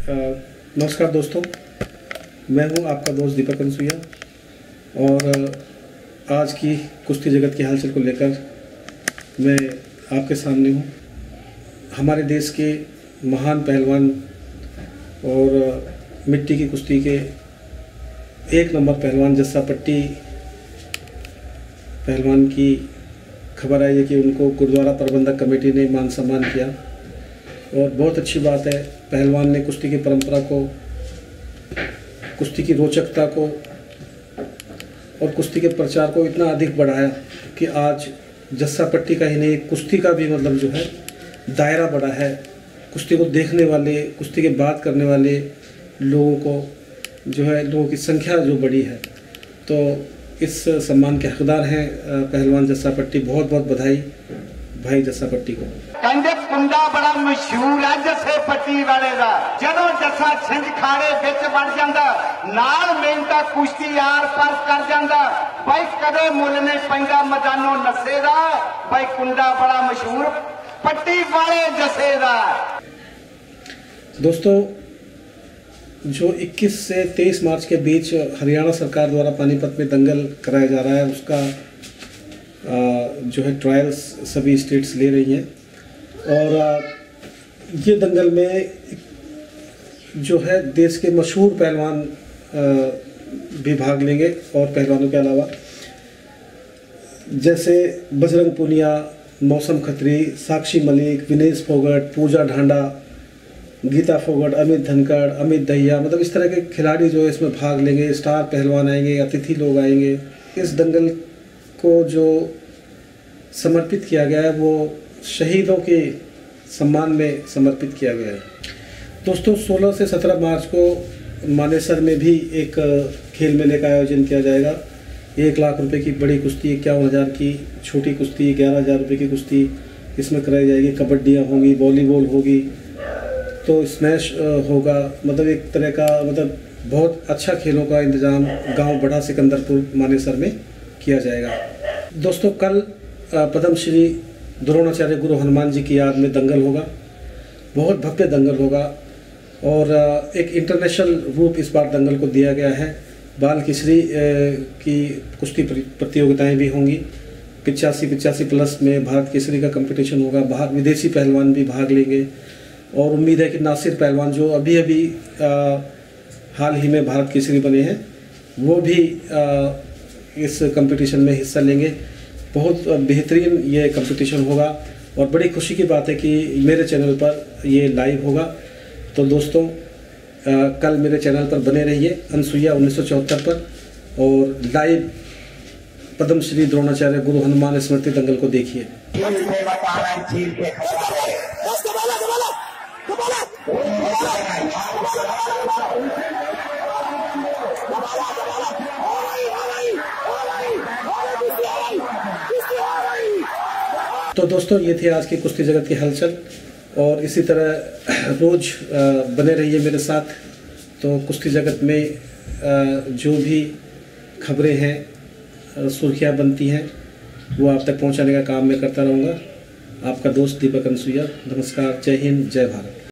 नमस्कार दोस्तों, मैं हूं आपका दोस्त दीपक अनसुईया और आज की कुश्ती जगत की हलचल को लेकर मैं आपके सामने हूं। हमारे देश के महान पहलवान और मिट्टी की कुश्ती के एक नंबर पहलवान जस्सा पट्टी पहलवान की खबर आई है कि उनको गुरुद्वारा प्रबंधक कमेटी ने मान सम्मान किया और बहुत अच्छी बात है। पहलवान ने कुश्ती की परंपरा को, कुश्ती की रोचकता को और कुश्ती के प्रचार को इतना अधिक बढ़ाया कि आज जस्सा पट्टी का ही नहीं, कुश्ती का भी मतलब जो है दायरा बढ़ा है। कुश्ती को देखने वाले, कुश्ती की बात करने वाले लोगों को जो है, लोगों की संख्या जो बड़ी है, तो इस सम्मान के हकदार हैं पहलवान जस्सा पट्टी। बहुत बहुत बधाई भाई जस्सा पट्टी को। कहते कुंडा बड़ा मशहूर है जस्से पट्टी वाले का। जदों जस्सा छिंज खाड़े विच बन जांदा, नाल मेहनता कुश्ती आर पार कर जांदा, भाई कदे मुल नहीं पैंदा मैदानों नस्से दा। भाई कुंडा बड़ा मशहूर पट्टी वाले जस्से दा। दोस्तों, जो 21 से 23 मार्च के बीच हरियाणा सरकार द्वारा पानीपत में दंगल कराया जा रहा है, उसका जो है ट्रायल्स सभी स्टेट्स ले रही हैं और ये दंगल में जो है देश के मशहूर पहलवान भी भाग लेंगे और पहलवानों के अलावा जैसे बजरंग पूनिया, मौसम खत्री, साक्षी मलिक, विनेश फोगट, पूजा ढांडा, गीता फोगट, अमित धनखड़, अमित दहिया, मतलब इस तरह के खिलाड़ी जो है इसमें भाग लेंगे। स्टार पहलवान आएंगे, अतिथि लोग आएंगे। इस दंगल को जो समर्पित किया गया है वो शहीदों के सम्मान में समर्पित किया गया है। दोस्तों, 16 से 17 मार्च को मानेसर में भी एक खेल मेले का आयोजन किया जाएगा। 1 लाख रुपए की बड़ी कुश्ती, 51,000 की छोटी कुश्ती, 11,000 रुपये की कुश्ती इसमें कराई जाएगी। कबड्डियाँ होंगी, वॉलीबॉल होगी, तो स्मैश होगा। मतलब एक तरह का मतलब बहुत अच्छा खेलों का इंतजाम गांव बड़ा सिकंदरपुर मानेसर में किया जाएगा। दोस्तों, कल पद्म श्री द्रोणाचार्य गुरु हनुमान जी की याद में दंगल होगा। बहुत भव्य दंगल होगा और एक इंटरनेशनल रूप इस बार दंगल को दिया गया है। बाल किशोरी की कुश्ती प्रतियोगिताएं भी होंगी। 85 प्लस में भारत केसरी का कंपटीशन होगा। बाहर विदेशी पहलवान भी भाग लेंगे और उम्मीद है कि नासिर पहलवान जो अभी हाल ही में भारत केसरी बने हैं, वो भी इस कंपटीशन में हिस्सा लेंगे। बहुत बेहतरीन ये कंपटीशन होगा और बड़ी खुशी की बात है कि मेरे चैनल पर ये लाइव होगा। तो दोस्तों, कल मेरे चैनल पर बने रहिए अनसुईया 1974 पर और लाइव पद्म श्री द्रोणाचार्य गुरु हनुमान स्मृति दंगल को देखिए। तो दोस्तों, ये थी आज की कुश्ती जगत की हलचल और इसी तरह रोज बने रहिए मेरे साथ। तो कुश्ती जगत में जो भी खबरें हैं, सुर्खियाँ बनती हैं, वो आप तक पहुंचाने का काम मैं करता रहूँगा। आपका दोस्त दीपक अनसुईया। नमस्कार, जय हिंद, जय भारत।